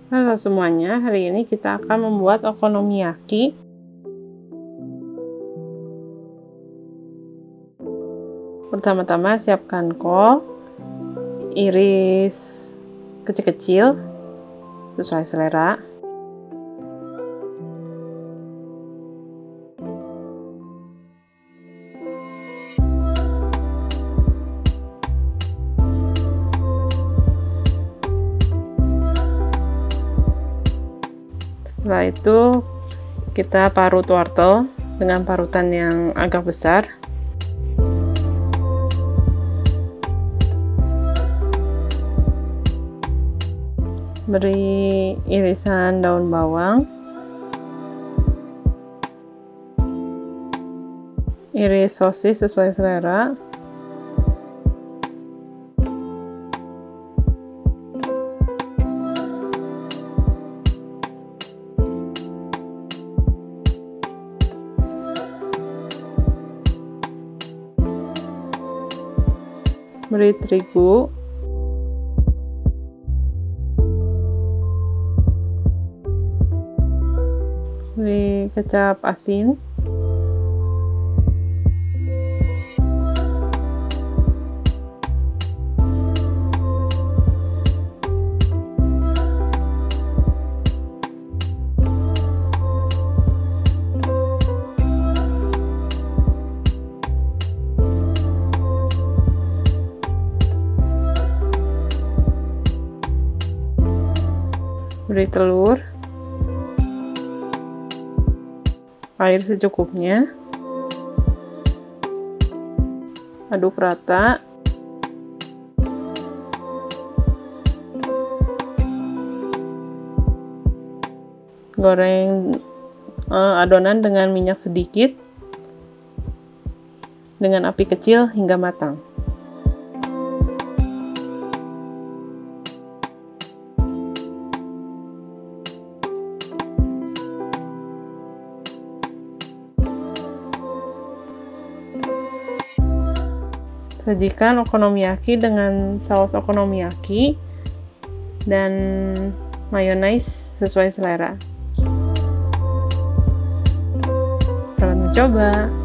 Halo semuanya, hari ini kita akan membuat okonomiyaki. Pertama-tama siapkan kol, iris kecil-kecil sesuai selera. Setelah itu kita parut wortel dengan parutan yang agak besar. Beri irisan daun bawang, iris sosis sesuai selera, beri terigu, beri kecap asin, beri telur, air secukupnya, aduk rata, goreng adonan dengan minyak sedikit dengan api kecil hingga matang. Sajikan okonomiyaki dengan saus okonomiyaki dan mayonaise sesuai selera. Selamat mencoba!